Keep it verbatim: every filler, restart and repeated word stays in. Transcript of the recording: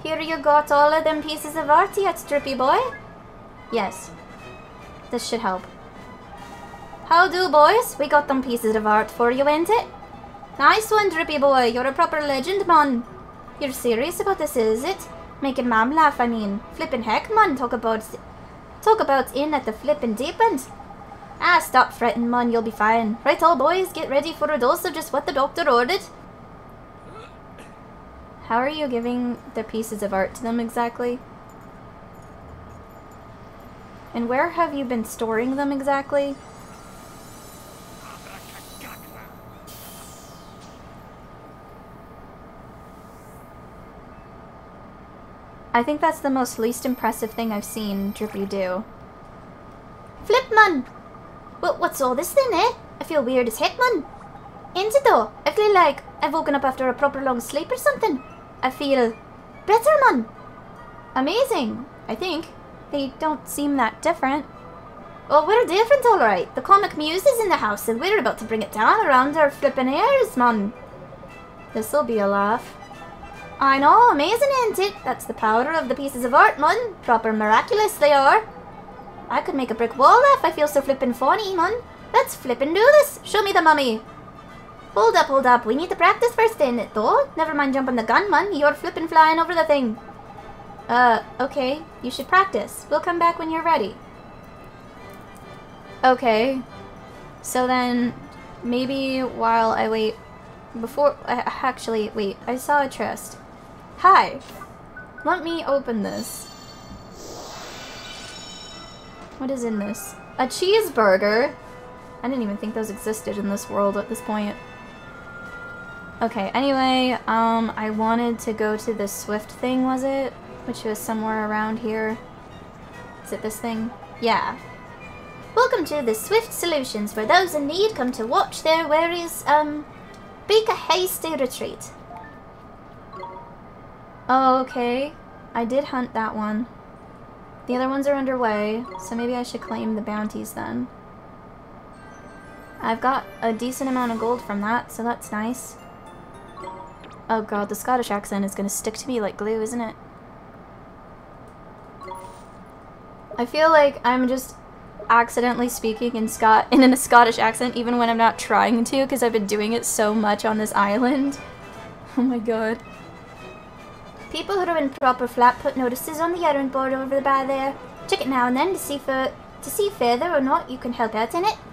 Here you got all of them pieces of art yet, Drippy boy? Yes. This should help. How do, boys? We got them pieces of art for you, ain't it? Nice one, Drippy boy. You're a proper legend, man. You're serious about this, is it? Making Mom laugh, I mean. Flippin' heck, man. Talk about... Talk about in at the flippin' deep end. Ah, stop fretting, man. You'll be fine. Right, all boys, get ready for a dose of just what the doctor ordered. How are you giving the pieces of art to them exactly? And where have you been storing them exactly? I think that's the most least impressive thing I've seen Drippy do. Flip, man! Well, what's all this then, eh? I feel weird as heck, man. Ain't it though? I feel like I've woken up after a proper long sleep or something. I feel better, man. Amazing, I think. They don't seem that different. Well, we're different, alright. The comic muse is in the house and we're about to bring it down around our flippin' ears, man. This'll be a laugh. I know, amazing, ain't it? That's the power of the pieces of art, man. Proper miraculous they are. I could make a brick wall laugh. I feel so flippin' funny, man. Let's flippin' do this. Show me the mummy. Hold up, hold up. We need to practice first, ain't it, though? Never mind jumping the gun, man. You're flippin' flying over the thing. Uh, okay. You should practice. We'll come back when you're ready. Okay. So then, maybe while I wait... Before... Uh, actually, wait. I saw a chest. Hi. Let me open this. What is in this? A cheeseburger? I didn't even think those existed in this world at this point. Okay, anyway, um, I wanted to go to the Swift thing, was it? Which was somewhere around here. Is it this thing? Yeah. Welcome to the Swift Solutions, where those in need come to watch their worries, um, bake a hasty retreat. Oh, okay. I did hunt that one. The other ones are underway, so maybe I should claim the bounties then. I've got a decent amount of gold from that, so that's nice. Oh god, the Scottish accent is gonna stick to me like glue, isn't it? I feel like I'm just accidentally speaking in Scot in a Scottish accent even when I'm not trying to, because I've been doing it so much on this island. Oh my god. People who are in proper flat put notices on the errand board over by there. Check it now and then to see for to see further or not you can help out in it.